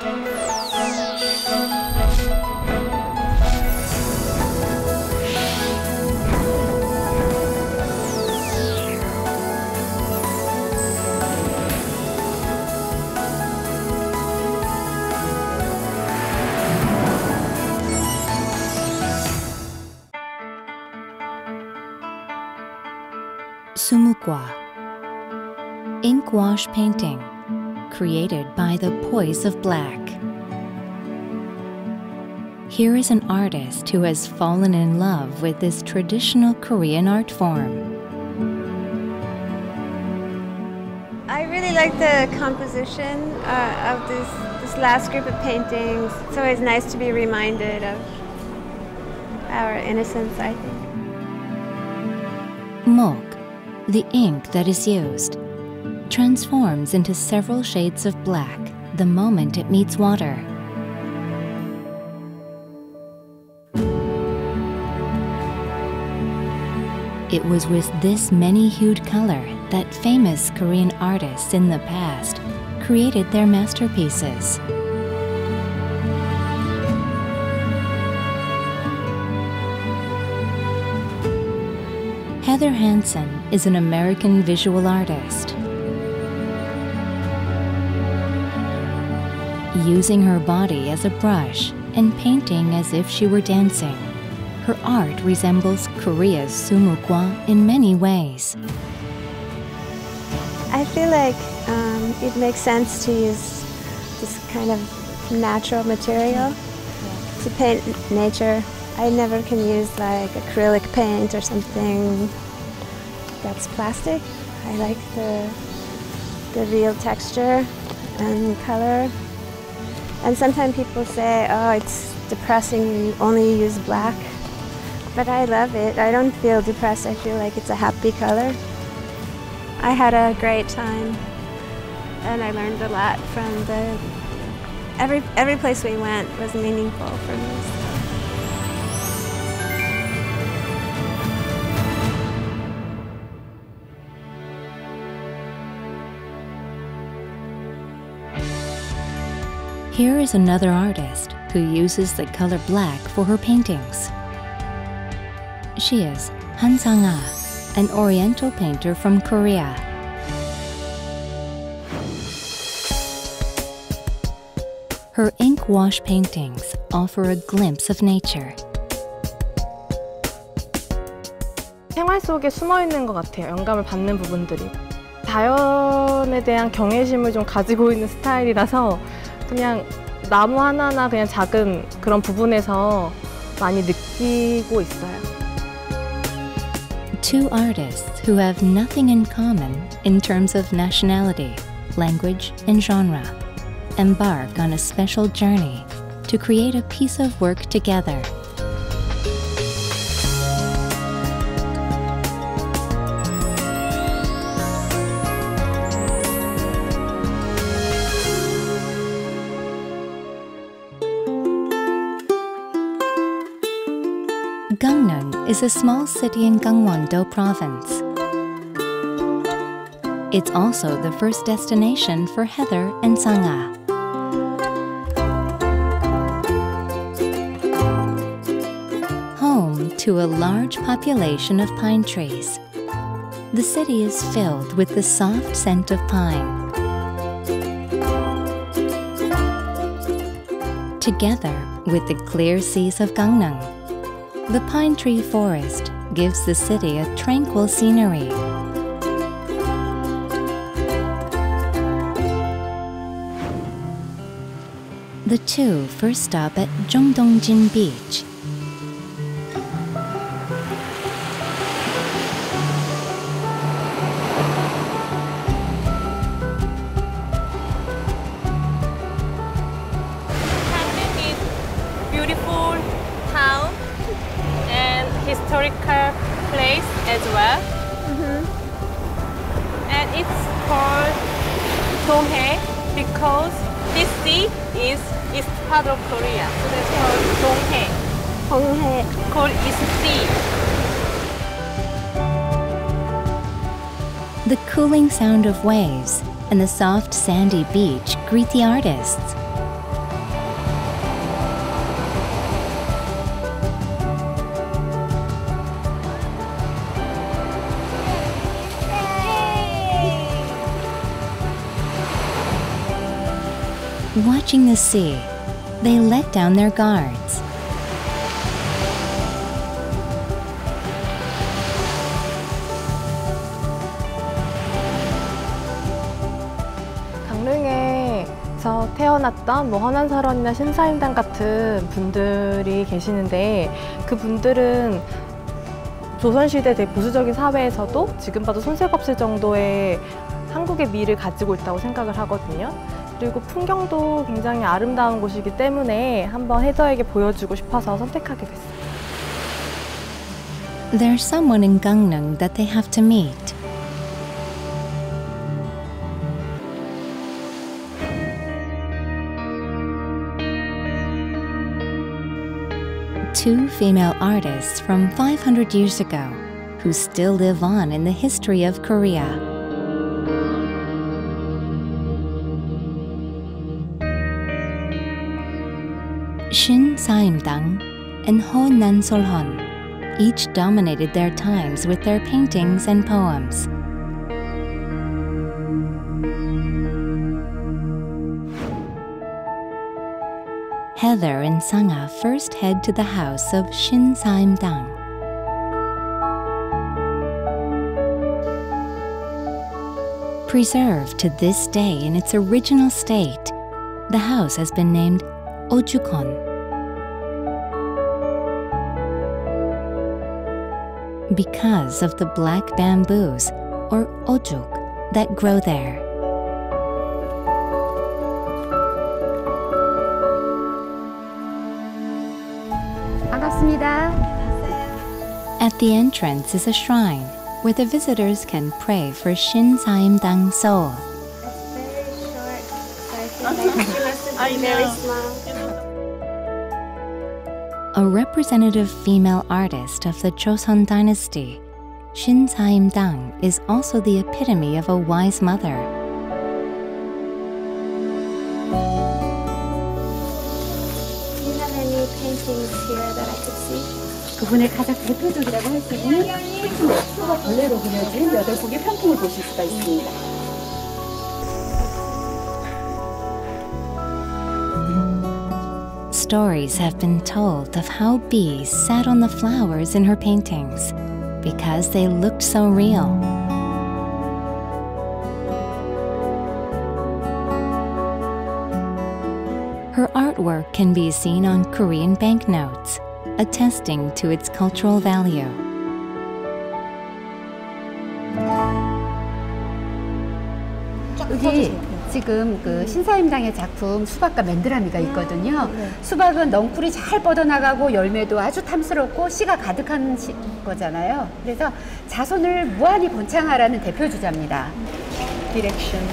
Sumukwa, ink wash painting, created by the poise of black. Here is an artist who has fallen in love with this traditional Korean art form. I really like the composition of this last group of paintings. It's always nice to be reminded of our innocence, I think. Mok, the ink that is used, transforms into several shades of black the moment it meets water. It was with this many-hued color that famous Korean artists in the past created their masterpieces. Heather Hansen is an American visual artist. Using her body as a brush and painting as if she were dancing, her art resembles Korea's Sumukwa in many ways. I feel like it makes sense to use this kind of natural material to paint nature. I never can use like acrylic paint or something that's plastic. I like the real texture and color. And sometimes people say, oh, it's depressing, you only use black. But I love it. I don't feel depressed. I feel like it's a happy color. I had a great time, and I learned a lot from every place we went was meaningful for me. Here is another artist who uses the color black for her paintings. She is Hansen, an oriental painter from Korea. Her ink wash paintings offer a glimpse of nature. 생활 속에 숨어 있는 것 같아요. 영감을 받는 부분들이. 자연에 대한 경외심을 좀 가지고 있는 스타일이라서 그냥 나무 하나하나 그냥 작은 그런 부분에서 많이 느끼고 있어요. Two artists who have nothing in common in terms of nationality, language, and genre embark on a special journey to create a piece of work together. Gangneung is a small city in Gangwon-do province. It's also the first destination for Heather and Sang-ah. Home to a large population of pine trees, the city is filled with the soft scent of pine. Together with the clear seas of Gangneung, the pine tree forest gives the city a tranquil scenery. The two first stop at Jongdongjin Beach. Gangneung is a beautiful town and historical place as well. And it's called Donghae because this sea is east part of Korea. So that's called Donghae. Donghae. Called East Sea. The cooling sound of waves and the soft sandy beach greet the artists. Watching the sea, they let down their guards. 강릉에서 태어났던 허난설원이나 신사임당 같은 분들이 계시는데 그 분들은 조선시대 되게 보수적인 사회에서도 지금 봐도 손색 없을 정도의 한국의 미를 가지고 있다고 생각을 하거든요. 그리고 풍경도 굉장히 아름다운 곳이기 때문에 한번 헤더에게 보여주고 싶어서 선택하게 됐어요. There's someone in Gangneung that they have to meet. Two female artists from 500 years ago who still live on in the history of Korea. Shin Saimdang and Heo Nanseolheon each dominated their times with their paintings and poems. Heather and Sangha first head to the house of Shin Saimdang. Preserved to this day in its original state, the house has been named Ojukon. Because of the black bamboos, or ojuk, that grow there. 반갑습니다. At the entrance is a shrine where the visitors can pray for Shin Saimdang's soul. Very small. A representative female artist of the Joseon Dynasty, Shin Saimdang is also the epitome of a wise mother. Do you have any paintings here that I could see? 그분의 가장 대표적이라고 할 수 있는 수가 벌레로 그려진 8곡의 편풍을 보실 수가 있습니다. Stories have been told of how bees sat on the flowers in her paintings because they looked so real. Her artwork can be seen on Korean banknotes, attesting to its cultural value. 여기 지금 그 신사임당의 작품 수박과 맨드라미가 있거든요. 수박은 넝쿨이 잘 뻗어나가고 열매도 아주 탐스럽고 씨가 가득한 거잖아요. 그래서 자손을 무한히 번창하라는 대표 주자입니다. Direction.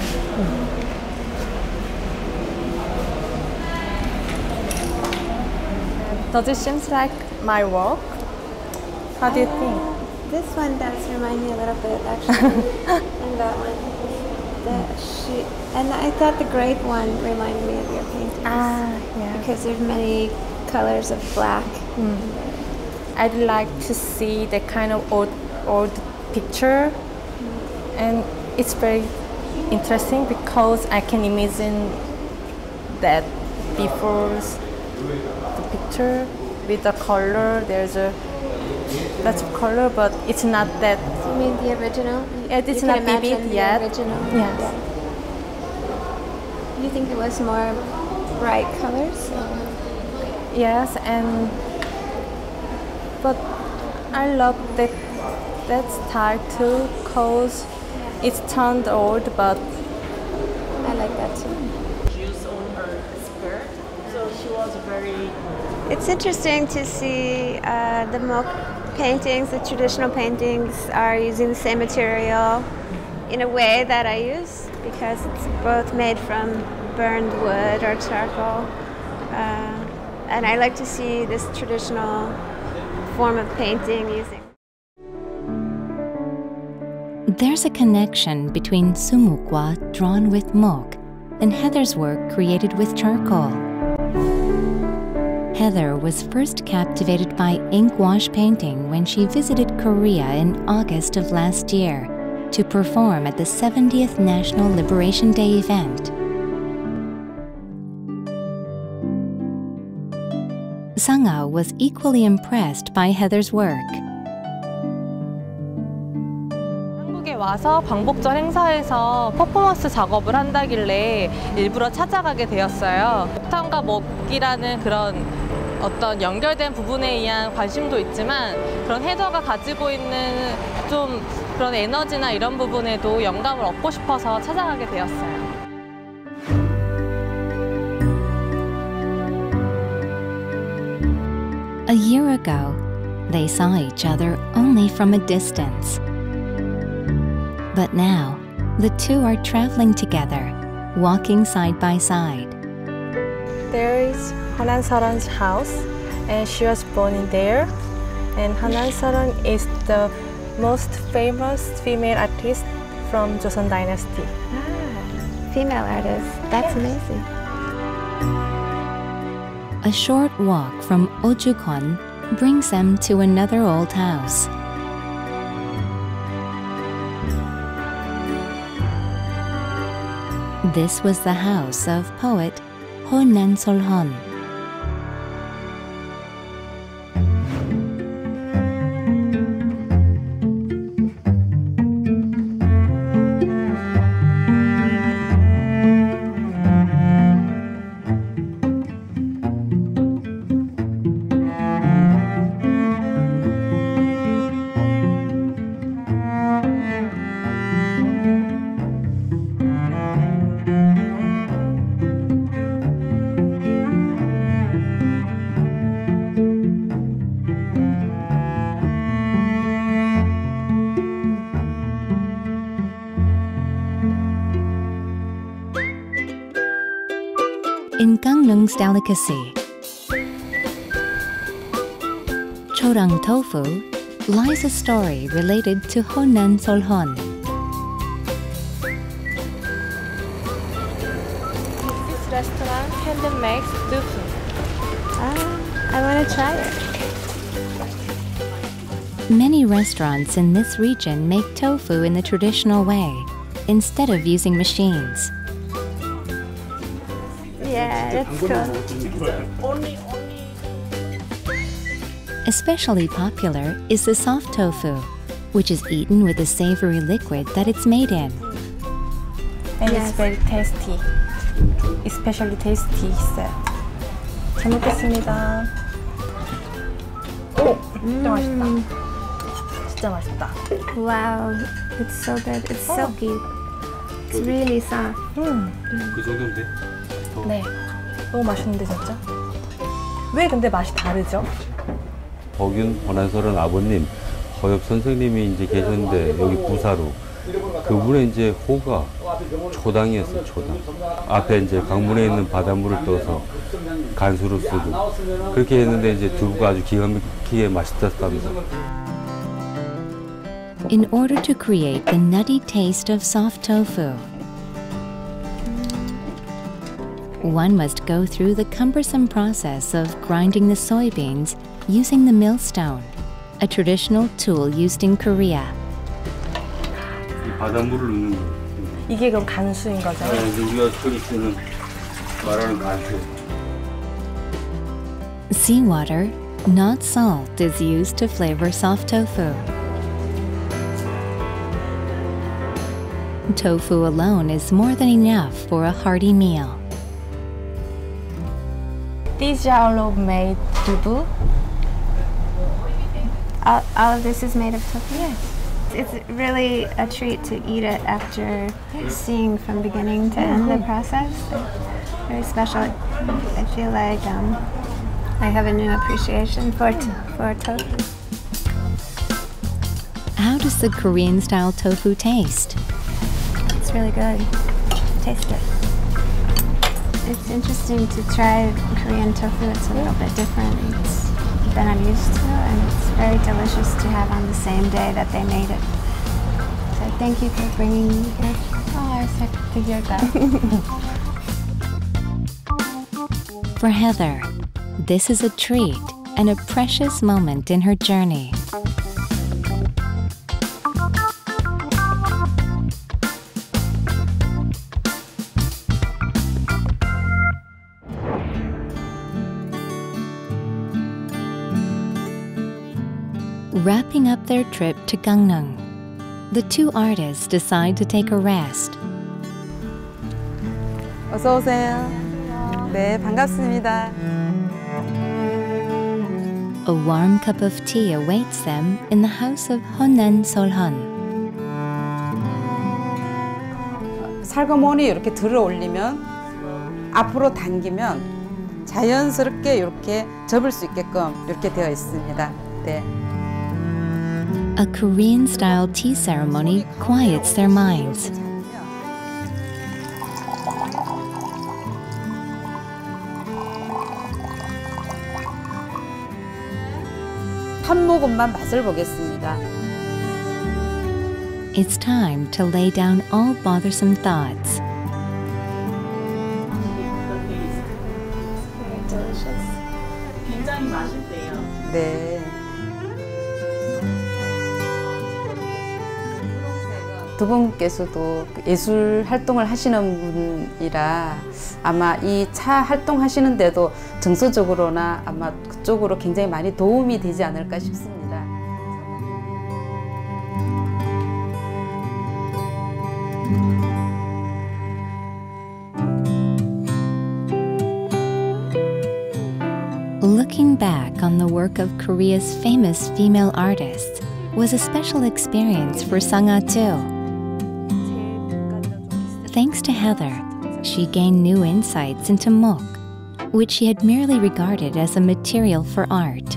Does it seem like my work? How do you think? This one does remind me a little bit, actually, and that one. And I thought the grape one reminded me of your paintings. Yeah. Because there's many colors of black. I'd like to see that kind of old picture, and it's very interesting because I can imagine that before the picture with the color. There's a lots of color, but it's not that. You mean the original? It's not vivid yet. Original. Yes. Yeah. You think it was more bright colors? Yes, but I love that style too, cause it's turned old, but I like that too. Juice on her skirt, so she was very. It's interesting to see the Mok paintings, the traditional paintings, are using the same material in a way that I use because it's both made from burned wood or charcoal. And I like to see this traditional form of painting using. There's a connection between sumukwa drawn with mok and Heather's work created with charcoal. Heather was first captivated by ink wash painting when she visited Korea in August of last year to perform at the 70th National Liberation Day event. Sang-ah was equally impressed by Heather's work. 한국에 와서 광복절 행사에서 퍼포먼스 작업을 한다길래 일부러 찾아가게 되었어요. 목탕과 먹이라는 그런 어떤 연결된 부분에 의한 관심도 있지만 그런 헤더가 가지고 있는 좀 그런 에너지나 이런 부분에도 영감을 얻고 싶어서 찾아가게 되었어요. A year ago, they saw each other only from a distance. But now, the two are traveling together, walking side by side. There is Heo Nanseolheon's house, and she was born in there. And Heo Nanseolheon is the most famous female artist from Joseon Dynasty. Female artist. That's amazing. A short walk from Ojukon brings them to another old house. This was the house of poet Heo Nanseolheon. In Gangneung's delicacy, Chorang tofu, lies a story related to Heo Nanseolheon. This restaurant hand makes tofu. I want to try it. Many restaurants in this region make tofu in the traditional way, instead of using machines. Yeah, it's cool. Especially popular is the soft tofu, which is eaten with the savory liquid that it's made in. And Yes. it's very tasty. Especially tasty, he said. 잘 먹겠습니다. 오! 진짜 맛있다. 진짜 맛있다. Wow, it's so good. It's silky. It's really soft. 그 정도면 돼? 네. 너무 맛있는데 진짜. 왜 근데 맛이 다르죠? 허균 허난설은 아버님 허엽 선생님이 이제 계셨는데 여기 부사로 그분의 이제 호가 초당이었어요. 초당. 앞에 이제 강문에 있는 바닷물을 떠서 간수로 쓰고 그렇게 했는데 이제 두부가 아주 기가 막히게 맛있었답니다. In order to create the nutty taste of soft tofu, one must go through the cumbersome process of grinding the soybeans using the millstone, a traditional tool used in Korea. 이 바닷물을 넣는 거. 이게 그럼 간수인 거죠? 네, 우리가 흔히 쓰는 말하는 간수. Seawater, not salt, is used to flavor soft tofu. Tofu alone is more than enough for a hearty meal. These are all made dubu. All of this is made of tofu? Yes. It's really a treat to eat it after seeing from beginning to end the process. Very special. I feel like I have a new appreciation for tofu. How does the Korean-style tofu taste? It's really good. Taste it. It's interesting to try Korean tofu. It's a little bit different than I'm used to, and it's very delicious to have on the same day that they made it. So thank you for bringing me here. Oh, it's like to hear that. For Heather, this is a treat and a precious moment in her journey. Wrapping up their trip to Gangneung, the two artists decide to take a rest. 어서 오세요. 네, 반갑습니다. A warm cup of tea awaits them in the house of Heo Nanseolheon. 살구머니 이렇게 들어 올리면 앞으로 당기면 자연스럽게 이렇게 접을 수 있게끔 이렇게 되어 있습니다. 네. A Korean-style tea ceremony quiets their minds. 한 모금만 맛을 보겠습니다. It's time to lay down all bothersome thoughts. 굉장히 맛있대요. 네. 두 분께서도 예술 활동을 하시는 분이라 아마 이 차 활동하시는데도 정서적으로나 아마 그쪽으로 굉장히 많이 도움이 되지 않을까 싶습니다. Looking back on the work of Korea's famous female artists was a special experience for Sang-ah too. Thanks to Heather, she gained new insights into mok, which she had merely regarded as a material for art.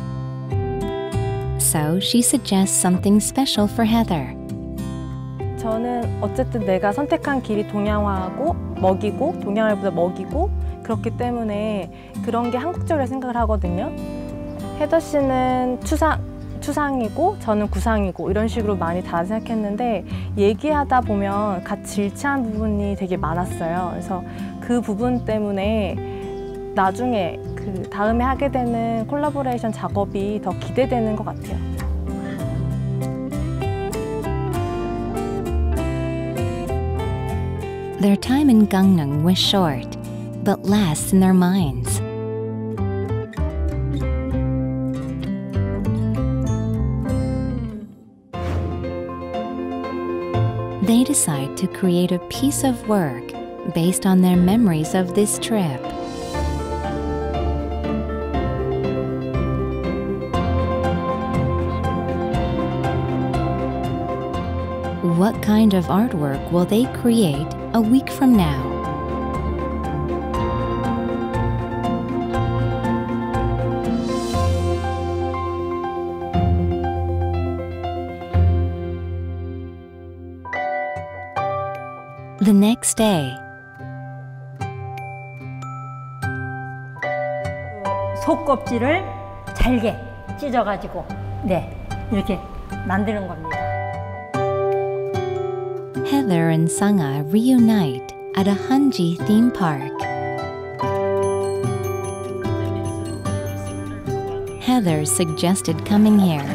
So she suggests something special for Heather. 저는 어쨌든 내가 선택한 길이 동양화하고 먹이고 동양화보다 먹이고 그렇기 때문에 그런 게 한국적이라 생각을 하거든요. 헤더 씨는 추상이고 저는 구상이고 이런 식으로 많이 다르게 생각했는데 얘기하다 보면 같이 일치한 부분이 되게 많았어요. 그래서 그 부분 때문에 나중에 그 다음에 하게 되는 콜라보레이션 작업이 더 기대되는 것 같아요. Their time in Gangneung was short, but lasts in their minds. They decide to create a piece of work based on their memories of this trip. What kind of artwork will they create a week from now? The next day. 속껍질을 잘게 찢어가지고 이렇게 만드는 겁니다. Heather and Sang-ah reunite at a Hanji theme park. Heather suggested coming here.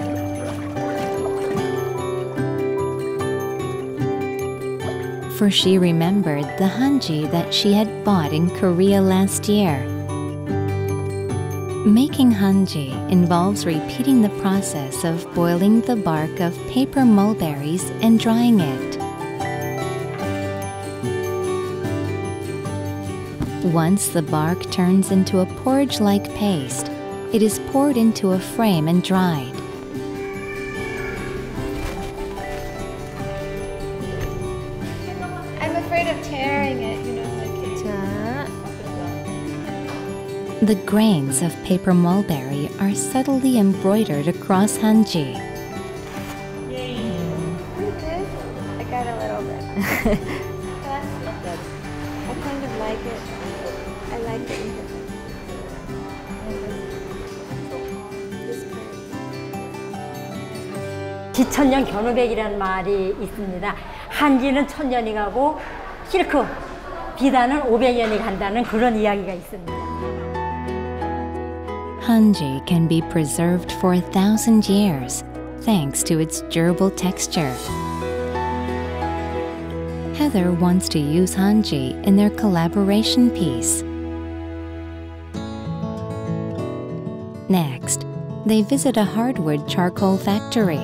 For she remembered the hanji that she had bought in Korea last year. Making hanji involves repeating the process of boiling the bark of paper mulberries and drying it. Once the bark turns into a porridge-like paste, it is poured into a frame and dried. I'm afraid of tearing it, you know, like The grains of paper mulberry are subtly embroidered across hanji. Okay. I got a little bit. I kind of like it. I like it. This part. 지천년 견우백이라는 말이 있습니다. 한지는 1000년이 가고 실크, 비단은 500년이 간다는 그런 이야기가 있습니다. Hanji can be preserved for 1,000 years thanks to its durable texture. Heather wants to use hanji in their collaboration piece. Next, they visit a hardwood charcoal factory.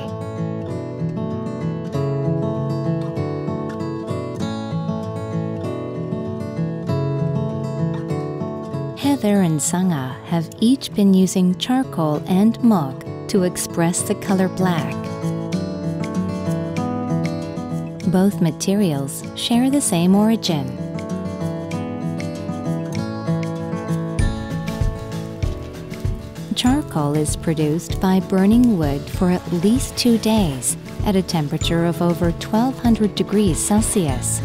Heather and Sanga have each been using charcoal and mok to express the color black. Both materials share the same origin. Charcoal is produced by burning wood for at least 2 days at a temperature of over 1200 degrees Celsius.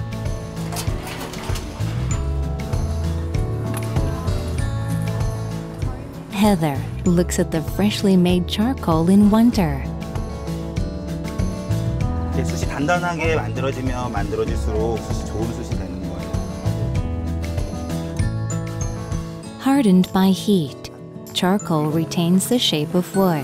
Heather looks at the freshly made charcoal in wonder. 숯이 단단하게 만들어지면 만들어질수록 숯이 좋은 숯이 되는 거예요. Hardened by heat, charcoal retains the shape of wood.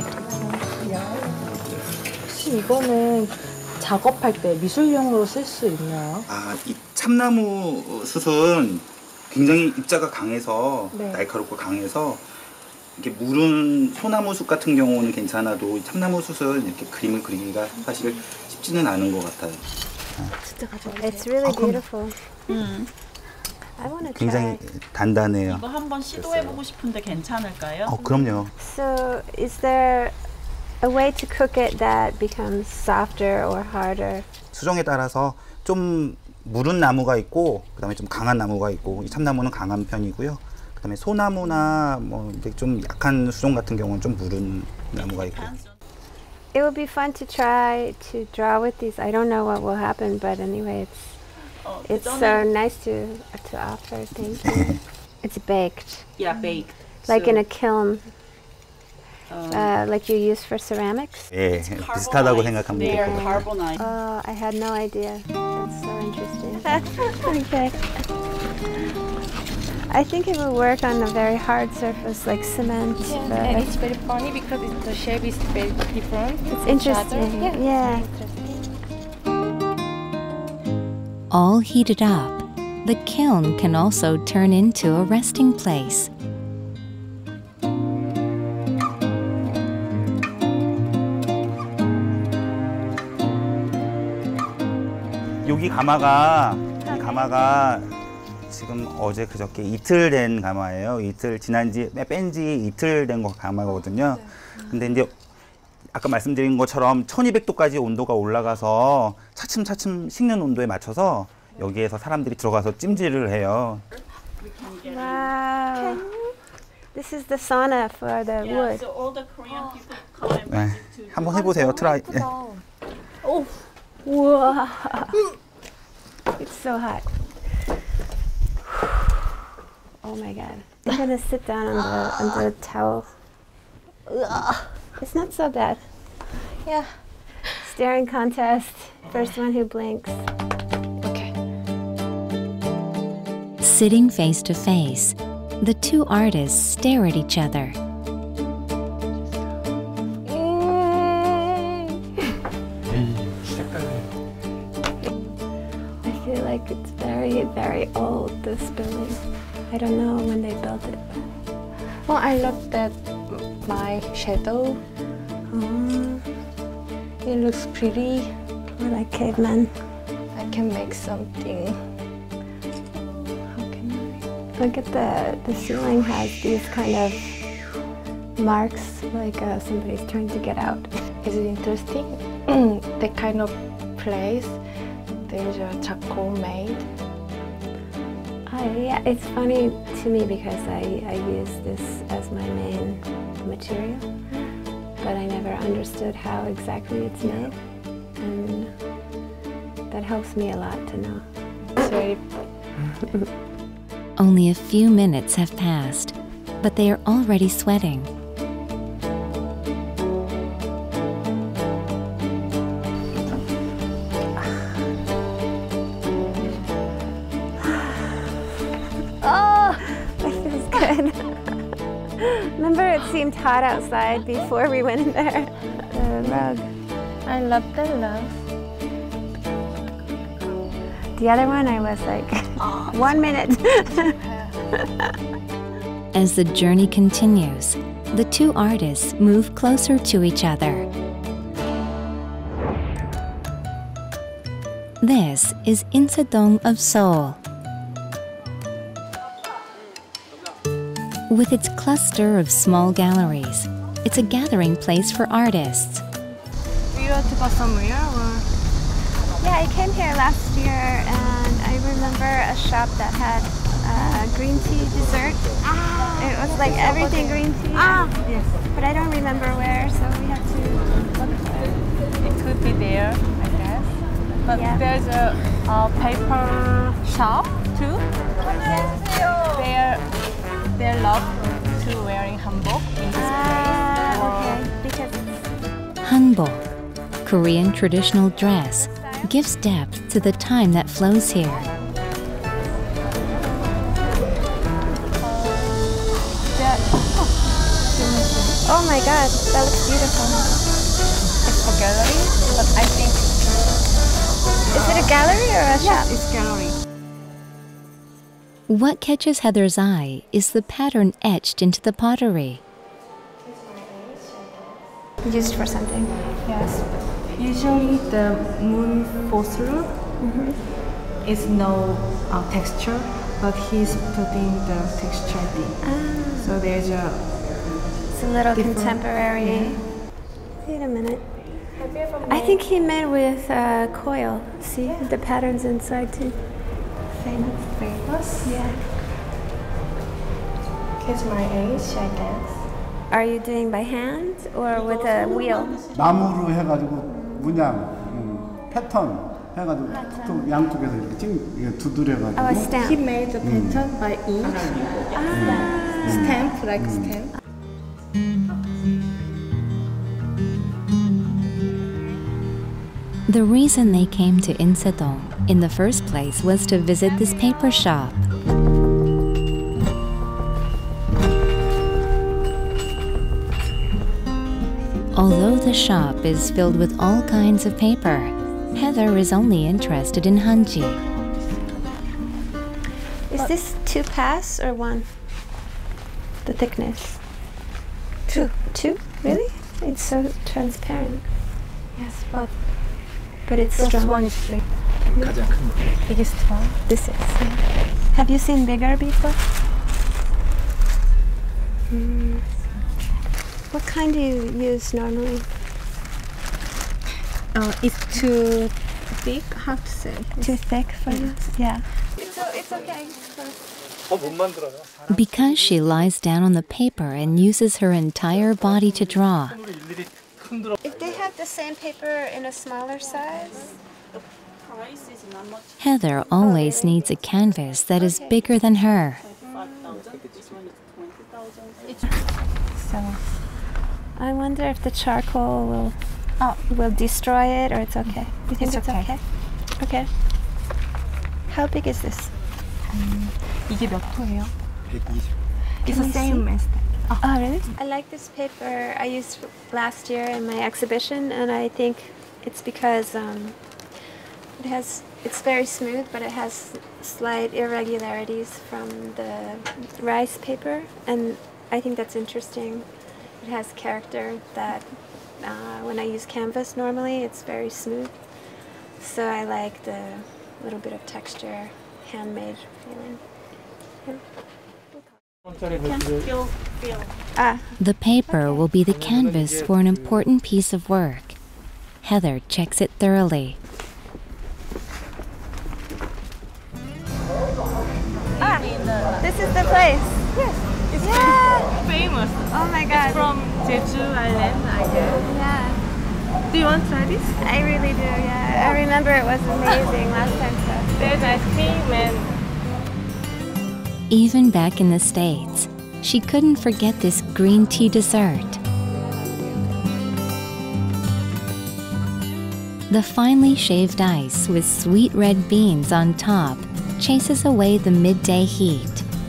혹시 이거는 작업할 때 미술용으로 쓸 수 있나요? 이 참나무 숯은 굉장히 입자가 강해서 네. 날카롭고 강해서 이렇게 무른 소나무 숯 같은 경우는 괜찮아도 참나무 숯은 이렇게 그림을 그리기가 사실 쉽지는 않은 것 같아요. It's really beautiful. I want to 굉장히 try. 단단해요. 이거 한번 시도해보고 싶은데 괜찮을까요? 그럼요. So, is there a way to cook it that becomes softer or harder? 수정에 따라서 좀 무른 나무가 있고 그다음에 좀 강한 나무가 있고 이 참나무는 강한 편이고요. 그다음에 소나무나 뭐 이제 좀 약한 수종 같은 경우는 좀 무른 나무가 있고. It would be fun to try to draw with these. I don't know what will happen, but anyway, it's so nice to offer. Thank you. It's baked. Yeah, baked. Like in a kiln. Like you use for ceramics. 예, 비슷하다고 생각하면 They 될 are 것 같아요. carbonized. Oh, I had no idea. That's so interesting. Okay. I think it will work on a very hard surface like cement. And it's very funny because the shape is very different. It's interesting. Yeah. All heated up, the kiln can also turn into a resting place. 여기 가마가 지금 어제 그저께 이틀 된 가마예요. 지난지 뺀지 이틀 된 거 가마거든요. 근데 이제 아까 말씀드린 것처럼 1200도까지 온도가 올라가서 차츰차츰 식는 온도에 맞춰서 여기에서 사람들이 들어가서 찜질을 해요. Wow. This is the sauna for the wood. So all the Korean people come 네, to 한번 해보세요. 트라이. 예. Wow. It's so hot. Oh my god. I'm gonna sit down on the towel. It's not so bad. Yeah. Staring contest. First one who blinks. Okay. Sitting face to face, the two artists stare at each other. I feel like it's very, very old, this building. I don't know when they built it. Well, I love that my shadow. It looks pretty. We're like cavemen. I can make something. How can I? Look at the ceiling has these kind of marks, like somebody's trying to get out. Is it interesting? That kind of place, there's a charcoal made. Yeah, it's funny to me because I use this as my main material, but I never understood how exactly it's made, and that helps me a lot to know. It's very Only a few minutes have passed, but they are already sweating. Remember, it seemed hot outside before we went in there. The rug. I love the love. The other one, I was like, 1 minute. As the journey continues, the two artists move closer to each other. This is Insadong of Seoul. With its cluster of small galleries, it's a gathering place for artists. You want to go somewhere or? Yeah, I came here last year and I remember a shop that had green tea dessert. It was like everything green tea. Yes. But I don't remember where, so we have to look for it. It could be there, I guess. But Yeah. there's a paper shop too. They love to wearing hanbok in this place. Okay. Because Hanbok, Korean traditional dress, gives depth to the time that flows here. oh my god, that looks beautiful. It's a gallery, but I think Is it a gallery or a shop? it's gallery. What catches Heather's eye is the pattern etched into the pottery. Used for something. Yes. Usually the moon fossil is no texture, but he's putting the texture in. So there's a It's a little different- contemporary. Wait a minute. Have you ever I think he made with coil. See the patterns inside too. Famous. Yeah. Kids my age, I guess. Are you doing by hand or with a wheel? 나무로 해가지고 문양, 패턴 해가지고 또 양쪽에서 이렇게 이게 두드려가지고. Oh, a stamp. He made the pattern by wood. Stamp, like stamp. The reason they came to Insadong in the first place was to visit this paper shop. Although the shop is filled with all kinds of paper, Heather is only interested in hanji. Is this 2 pass or 1? The thickness? 2. 2? Really? It's so transparent. Yes, but But it's this strong. one is the biggest one. This is. Have you seen bigger before? What kind do you use normally? It's too thick, how to say? Too thick for you? Yeah. It's okay. Because she lies down on the paper and uses her entire body to draw, If they have the same paper in a smaller size, Heather always needs a canvas that is bigger than her. so I wonder if the charcoal will destroy it or it's okay. You think it's okay? Okay. How big is this? 이게 몇 호예요? 120. It's the same as that. Oh, really? I like this paper I used last year in my exhibition, and I think it's because it's very smooth, but it has slight irregularities from the rice paper, and I think that's interesting. It has character that when I use canvas normally, it's very smooth. So I like the little bit of texture, handmade feeling. Yeah. The paper will be the canvas for an important piece of work. Heather checks it thoroughly. This is the place. Yes. It's famous. Oh my god. From Jeju Island, I guess. Yeah. Do you want to try this? I really do, yeah. I remember it was amazing last time, so. There's ice cream and Even back in the States, she couldn't forget this green tea dessert. The finely shaved ice with sweet red beans on top chases away the midday heat.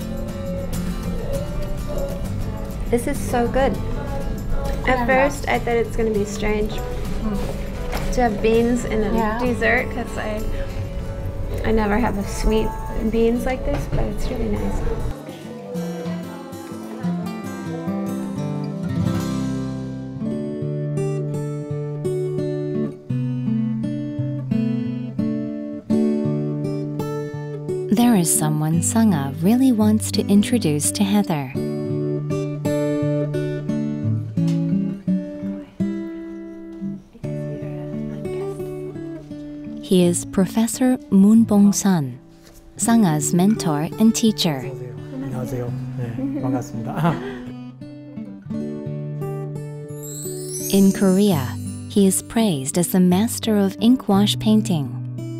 This is so good. At first, I thought it's going to be strange to have beans in a dessert, because I never have a sweet beans like this, but it's really nice. There is someone Sangha really wants to introduce to Heather. He is Professor Moon Bong-sun, Sangha's mentor and teacher. 안녕하세요. 네, 반갑습니다. In Korea, he is praised as the master of inkwash painting.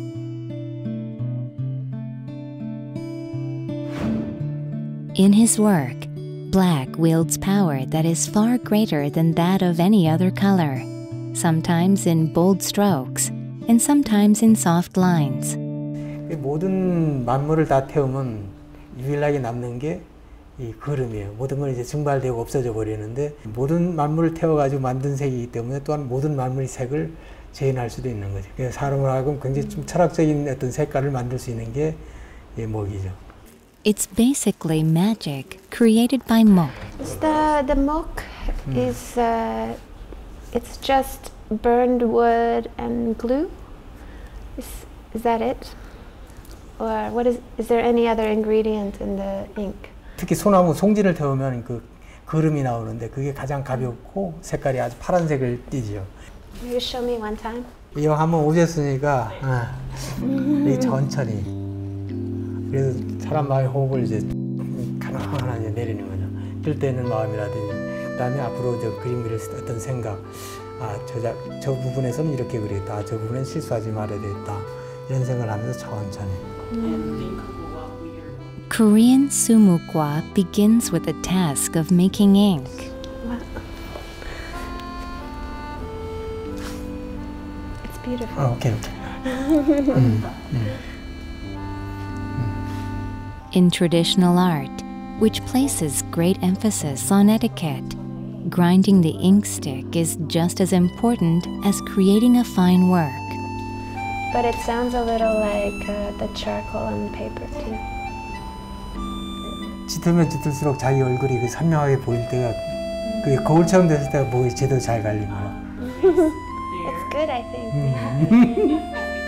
In his work, black wields power that is far greater than that of any other color, sometimes in bold strokes and sometimes in soft lines. 모든 만물을 다 태우면 유일하게 남는 게 이 그림이에요. 모든 건 이제 증발되고 없어져 버리는데 모든 만물을 태워가지고 만든 색이기 때문에 또한 모든 만물의 색을 재현할 수도 있는 거죠. 그래서 사람을 하여금 굉장히 좀 철학적인 어떤 색깔을 만들 수 있는 게 이 목이죠. It's basically magic created by mok. The mok is it's just burned wood and glue. Is that it? Or what is there any other ingredient in the ink? 특히 소나무 송진을 태우면 그 그름이 나오는데 그게 가장 가볍고 색깔이 아주 파란색을 띠죠. Will you show me one time? 이거 한번 오셨으니까 이 천천히 그래서 사람 마음의 호흡을 이제 하나 이제 내리는 거죠. 뜰 때 있는 마음이라든지 그다음에 앞으로 저 그림 그릴 어떤 생각 저 부분에서는 이렇게 그리겠다 저 부분엔 실수하지 말아야 되겠다 이런 생각을 하면서 천천히. Korean sumukwa begins with the task of making ink. It's beautiful. Okay. In traditional art, which places great emphasis on etiquette, grinding the ink stick is just as important as creating a fine work. But it sounds a little like the charcoal on paper too. 짙으면 짙을수록 자기 얼굴이 그 선명하게 보일 때가 그게 거울처럼 됐을 때가 목이 제대로 잘 갈린 거야. It's good, I think.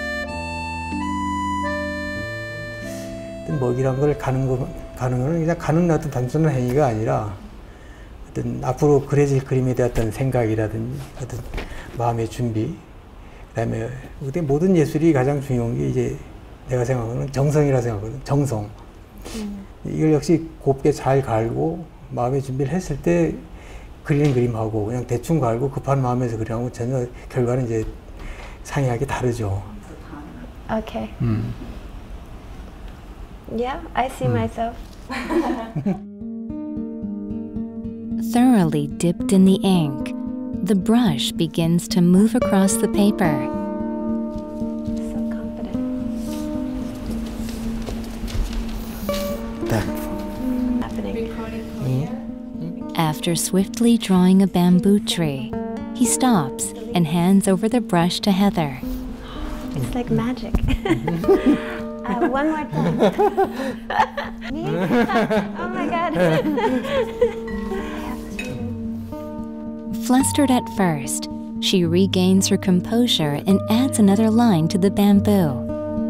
먹이란 걸 가는 거는 그냥 가는 어떤 단순한 행위가 아니라 어떤 앞으로 그려질 그림에 대한 어떤 생각이라든지 어떤 마음의 준비, 그다음에 우리 모든 예술이 가장 중요한 게 이제 내가 생각하는 정성이라 생각하거든. 정성. 이걸 역시 곱게 잘 갈고 마음의 준비를 했을 때 그리는 그림하고 그냥 대충 갈고 급한 마음에서 그리하고 전혀 결과는 이제 상이하게 다르죠. Okay. Yeah, I see myself. Thoroughly dipped in the ink, the brush begins to move across the paper. So confident. Happening. After swiftly drawing a bamboo tree, he stops and hands over the brush to Heather. It's like magic. One more time. Me? Oh my god. Flustered at first, she regains her composure and adds another line to the bamboo.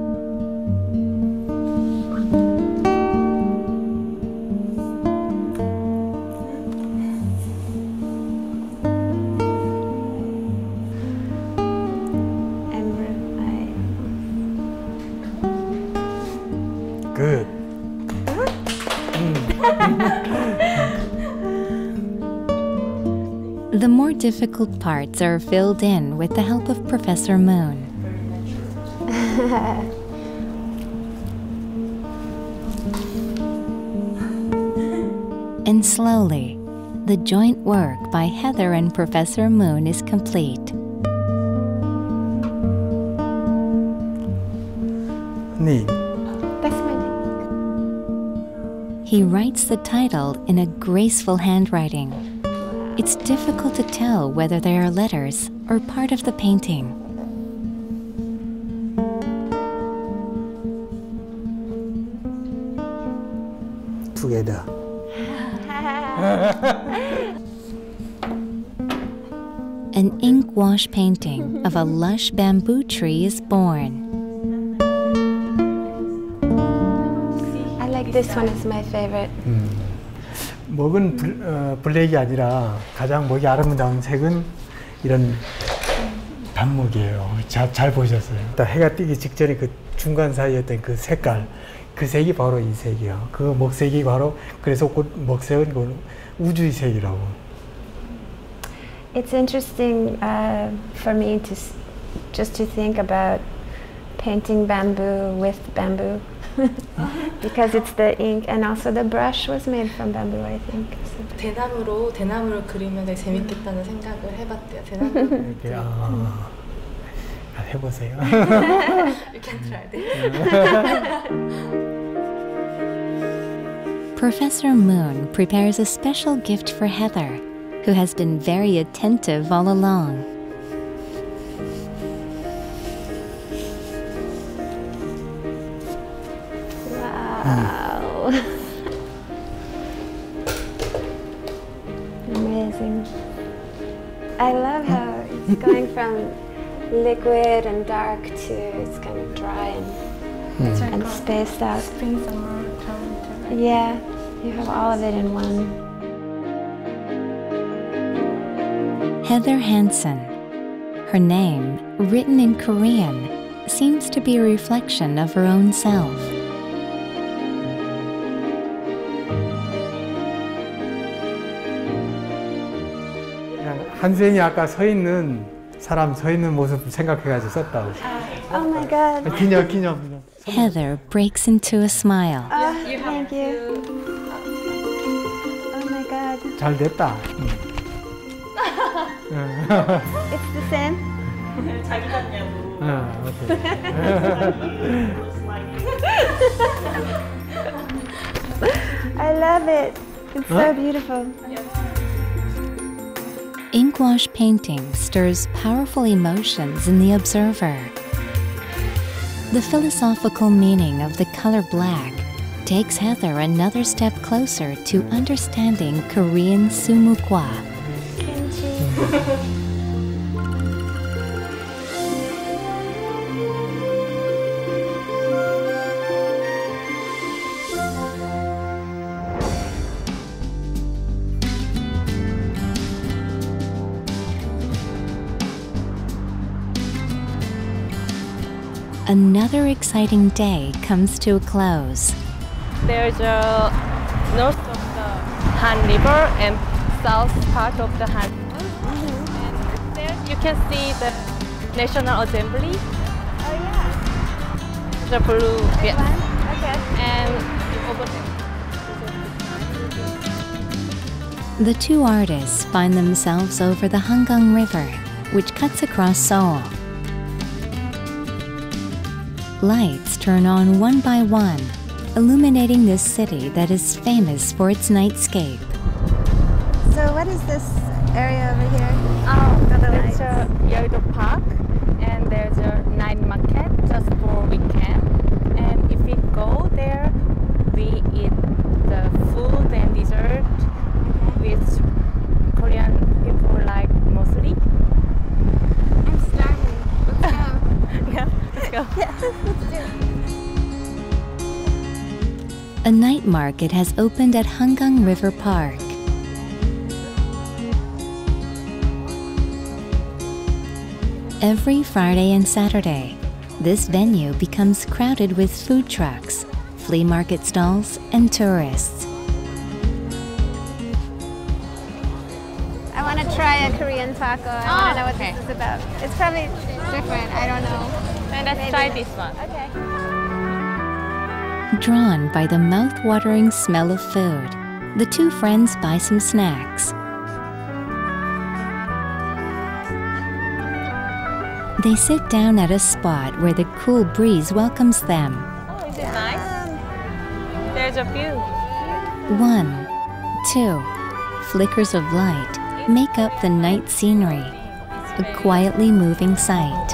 Good. The more difficult parts are filled in with the help of Professor Moon. And slowly, the joint work by Heather and Professor Moon is complete. 네. That's my name. He writes the title in a graceful handwriting. It's difficult to tell whether they are letters or part of the painting. Together. An ink wash painting of a lush bamboo tree is born. This one is my favorite. 목은 블랙이 아니라 가장 목이 아름다운 색은 이런 단목이에요. 잘 보셨어요. 해가 뜨기 직전에 그 중간 사이였던 그 색깔, 그 색이 바로 이 색이요. 그 목색이 바로 그래서 목색은 그 우주의 색이라고. It's interesting for me to just to think about painting bamboo with bamboo. Because it's the ink and also the brush was made from bamboo, I think. 대나무를 그리면 되게 재밌겠다는 생각을 해봤대요. 대나무. 이렇게 해보세요. You can try this. Professor Moon prepares a special gift for Heather, who has been very attentive all along. Wow. Amazing. I love how it's going from liquid and dark to it's kind of dry and spaced out. Spring, summer, winter. Yeah, you have all of it in one. Heather Hansen. Her name, written in Korean, seems to be a reflection of her own self. 한센이 아까 서 있는 모습 생각해가지고 썼다고. Oh my God. 기념. Heather breaks into a smile. Oh, thank you. Oh my God. 잘 됐다. It's the same. 자기 같냐고. I love it. It's so beautiful. Inkwash painting stirs powerful emotions in the observer. The philosophical meaning of the color black takes Heather another step closer to understanding Korean sumukwa. Another exciting day comes to a close. There's a north of the Han River and south part of the Han. And there you can see the National Assembly. Oh yeah. The blue, yes. Okay. And over there. The two artists find themselves over the Hangang River, which cuts across Seoul. Lights turn on one by one, illuminating this city that is famous for its nightscape. So what is this area over here? There's a Yeouido Park, and there's a night market just for weekend. And if we go there, we eat the food and dessert, which Korean people like mostly. I'm starving. Let's go. Yeah, let's go. Yes, let's do it. A night market has opened at Hangang River Park. Every Friday and Saturday, this venue becomes crowded with food trucks, flea market stalls, and tourists. I want to try a Korean taco. I want to know what this is about. It's probably different. I don't know. And let's try this one. Okay. Drawn by the mouth-watering smell of food, the two friends buy some snacks. They sit down at a spot where the cool breeze welcomes them. Oh, is it nice? There's a view. 1, 2, flickers of light make up the night scenery, a quietly moving sight.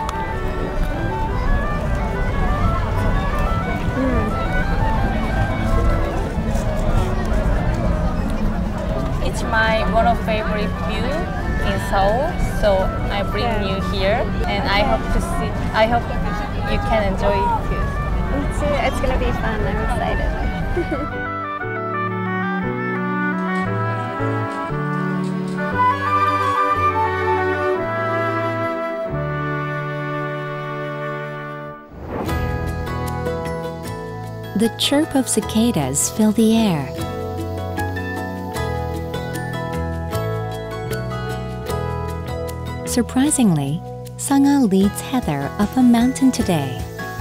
It's my one of favorite view in Seoul, so I bring you here, and I hope you can enjoy it too. Me too. It's gonna be fun. I'm excited. The chirp of cicadas fill the air. Surprisingly, Sanga leads Heather up a mountain today.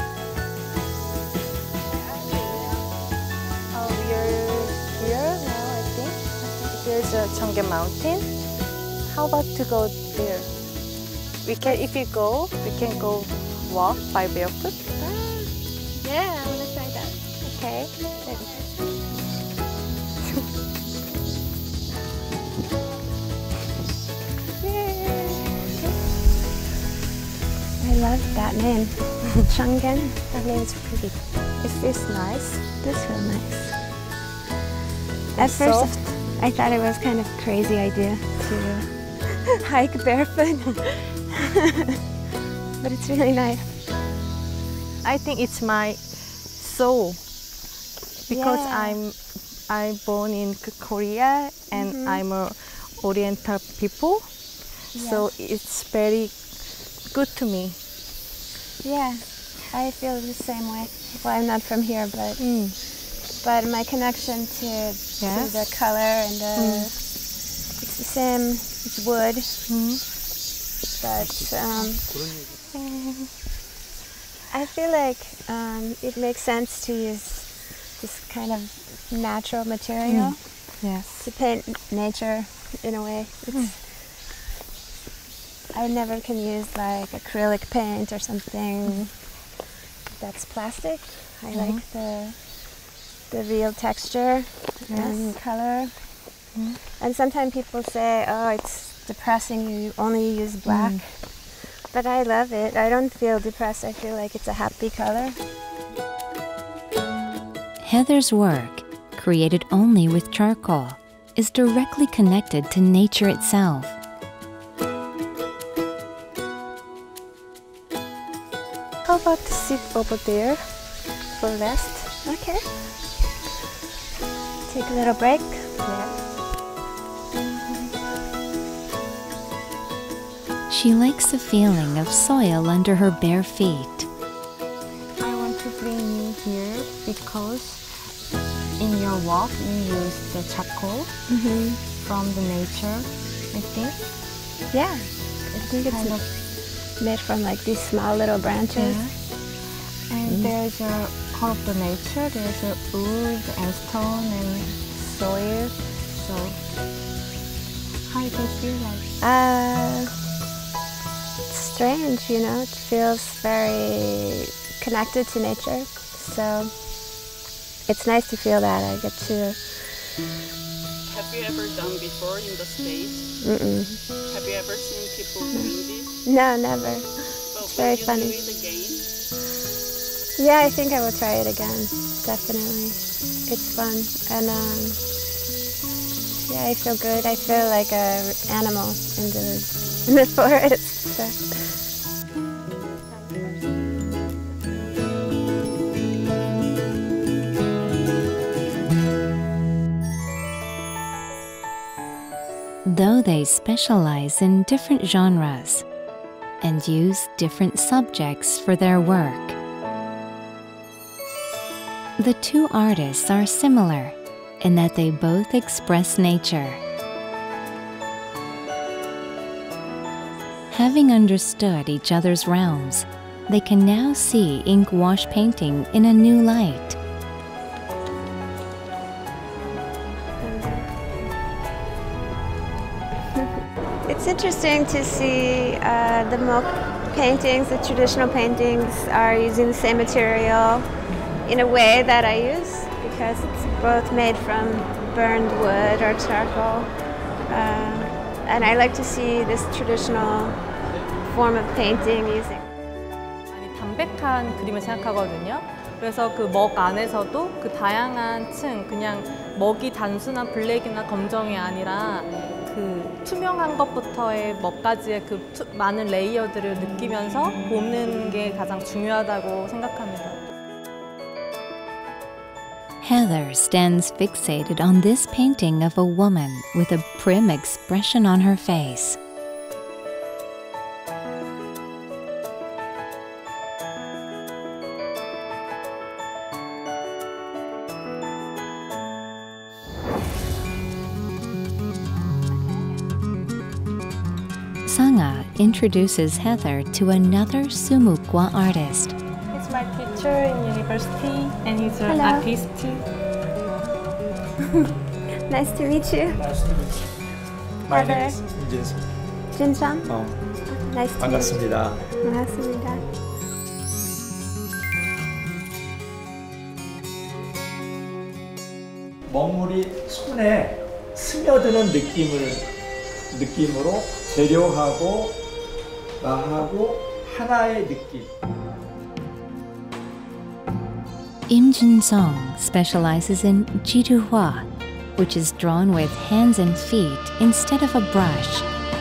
We're here now, I think. Here's a Cheonggyeon Mountain. How about to go there? We can, if you go, we can go walk by barefoot. Yeah, I want to try that. Okay. I love that name. Cheonggyeon. That name is pretty. It feels nice. It does feel nice. At first, Soft. I thought it was kind of a crazy idea to hike barefoot. But it's really nice. I think it's my soul because Yeah. I'm born in Korea and I'm a oriental people, so it's very good to me. Yeah, I feel the same way. Well, I'm not from here, but my connection to the color and it's the same. It's wood, but I feel like it makes sense to use this kind of natural material Yes. to paint nature in a way. I never can use like acrylic paint or something that's plastic. I like the real texture and color. And sometimes people say, oh, it's depressing, you only use black. But I love it. I don't feel depressed. I feel like it's a happy color. Heather's work, created only with charcoal, is directly connected to nature itself. How about to sit over there for rest? Okay. Take a little break. She likes the feeling of soil under her bare feet. I want to bring you here because in your walk you use the charcoal from the nature, I think. Yeah, I think it's made from like these small little branches. And there's a part of the nature, there's a wood and stone and soil. So how do you feel like? It's strange, you know, it feels very connected to nature. So it's nice to feel that. I get to... Have you ever done before in the States? Have you ever seen people doing this? No, never. But It's very will funny. you do it again? Yeah, I think I will try it again, definitely. It's fun, and yeah, I feel good. I feel like an animal in the forest. So. Though they specialize in different genres and use different subjects for their work, the two artists are similar in that they both express nature. Having understood each other's realms, they can now see ink wash painting in a new light. It's interesting to see the Mok paintings, the traditional paintings, are using the same material in a way that I use, because it's both made from burned wood or charcoal. And I like to see this traditional form of painting using. 많이 담백한 그림을 생각하거든요. 그래서 그 먹 안에서도 그 다양한 층, 그냥 먹이 단순한 블랙이나 검정이 아니라 그 투명한 것부터의 먹까지의 그 많은 레이어들을 느끼면서 보는 게 가장 중요하다고 생각합니다. Heather stands fixated on this painting of a woman with a prim expression on her face. Sangha introduces Heather to another Sumukwa artist. He's my teacher in university and he's an Hello. artist. Nice to meet you. Nice to meet you. My name is Jason. Jinsan. Nice to 반갑습니다. meet you. 반갑습니다. 먹물이 손에 스며드는 느낌으로 재료하고 나하고 하나의 느낌. Im Jin-song specializes in jiduhua, which is drawn with hands and feet instead of a brush.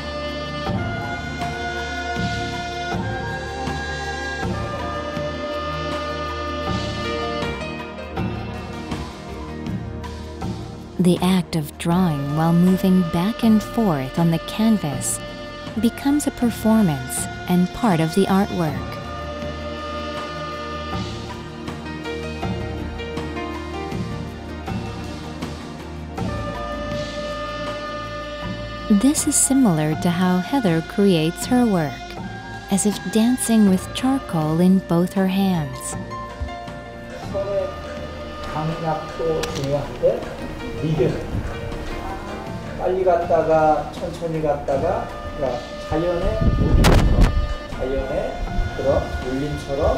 The act of drawing while moving back and forth on the canvas becomes a performance and part of the artwork. This is similar to how Heather creates her work, as if dancing with charcoal in both her hands. 손의 강약도 중요한데 이게 빨리 갔다가 천천히 갔다가 그러니까 자연의 그런 울림처럼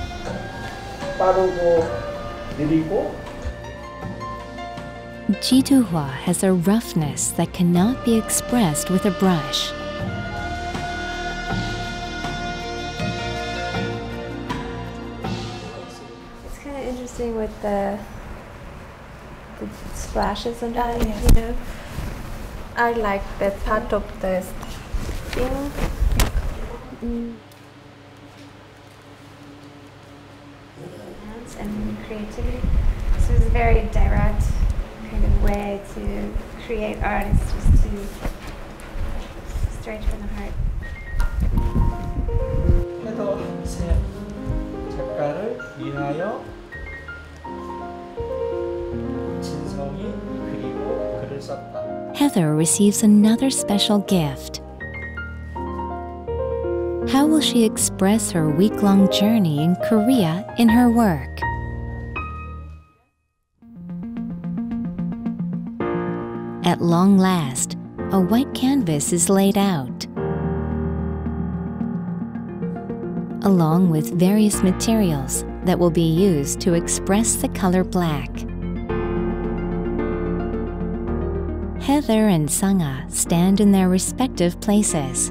빠르고 느리고. Jiduhua has a roughness that cannot be expressed with a brush. It's kind of interesting with the splashes and Yes. you know. I like that part of the thing. Hands and creativity. So it's a very direct kind of way to create art. It's just to straight from the heart. 헤더 한센 작가를 위하여 진성이 그리고 글을 썼다. Heather receives another special gift. How will she express her week-long journey in Korea in her work? At long last, a white canvas is laid out, along with various materials that will be used to express the color black. Heather and Sangha stand in their respective places.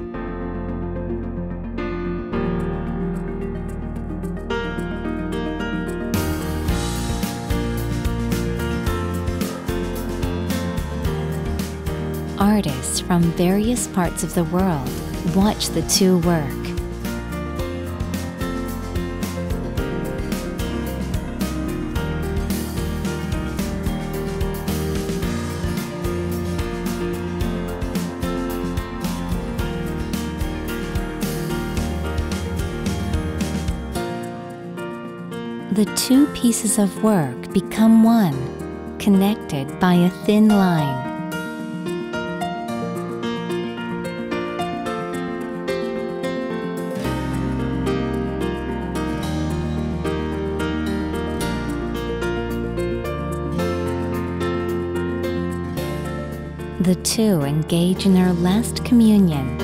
Artists from various parts of the world watch the two work. The two pieces of work become one, connected by a thin line. The two engage in their last communion.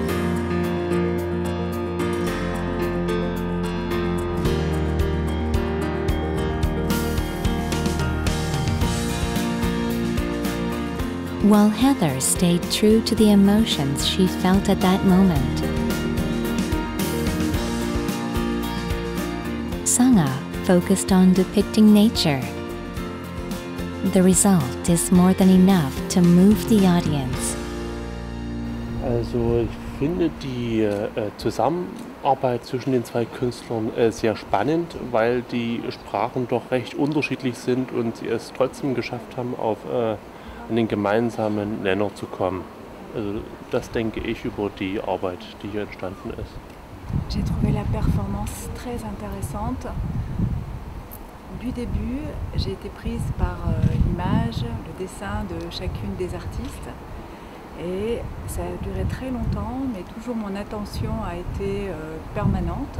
While Heather stayed true to the emotions she felt at that moment, Sangha focused on depicting nature. The result is more than enough to move the audience. Also ich finde die Arbeit zwischen den zwei Künstlern sehr spannend, weil die Sprachen doch recht unterschiedlich sind und sie es trotzdem geschafft haben, auf einen gemeinsamen Nenner zu kommen. Also das denke ich über die Arbeit, die hier entstanden ist. J'ai trouvé la performance très intéressante. Du début, j'ai été prise par l'image, le dessin de chacune des artistes. Et ça a duré très longtemps, mais toujours mon attention a été permanente.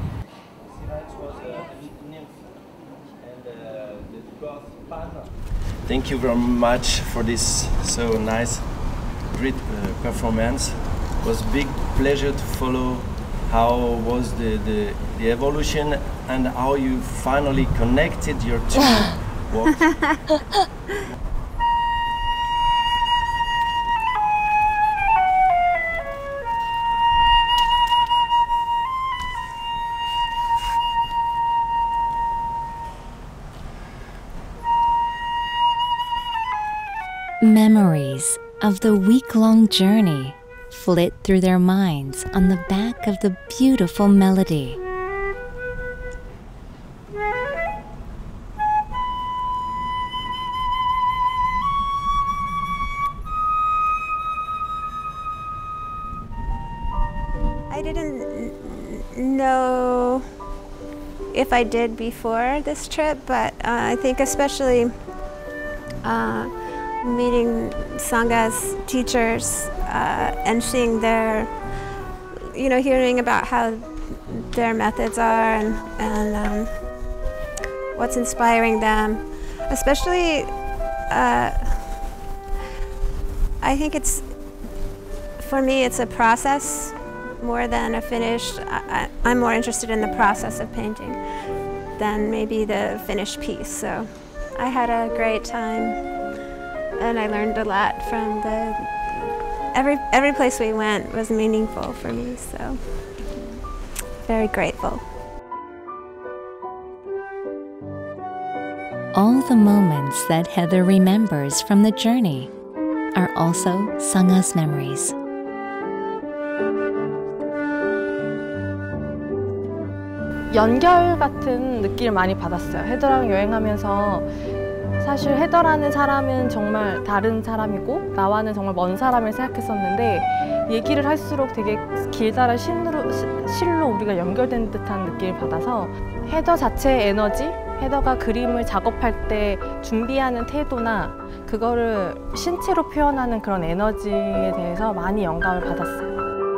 Thank you very much for this so nice, great performance. It was a big pleasure to follow how was the evolution and how you finally connected your two works. Memories of the week-long journey flit through their minds on the back of the beautiful melody. I didn't know if I did before this trip, but I think especially meeting Sangha's teachers and seeing their, hearing about how their methods are and what's inspiring them. Especially, I think for me, it's a process more than a finished. I'm more interested in the process of painting than maybe the finished piece. So I had a great time. And I learned a lot from every place we went was meaningful for me, so very grateful. All the moments that Heather remembers from the journey are also Sangha's memories. 연결 같은 느낌을 많이 받았어요. 헤더랑 여행하면서 사실 헤더라는 사람은 정말 다른 사람이고 나와는 정말 먼 사람을 생각했었는데 얘기를 할수록 되게 길다란 실로 우리가 연결된 듯한 느낌을 받아서 헤더 자체의 에너지, 헤더가 그림을 작업할 때 준비하는 태도나 그거를 신체로 표현하는 그런 에너지에 대해서 많이 영감을 받았어요.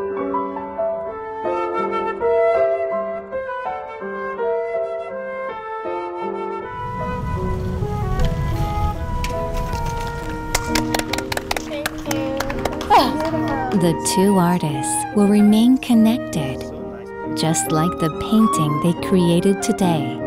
The two artists will remain connected, just like the painting they created today.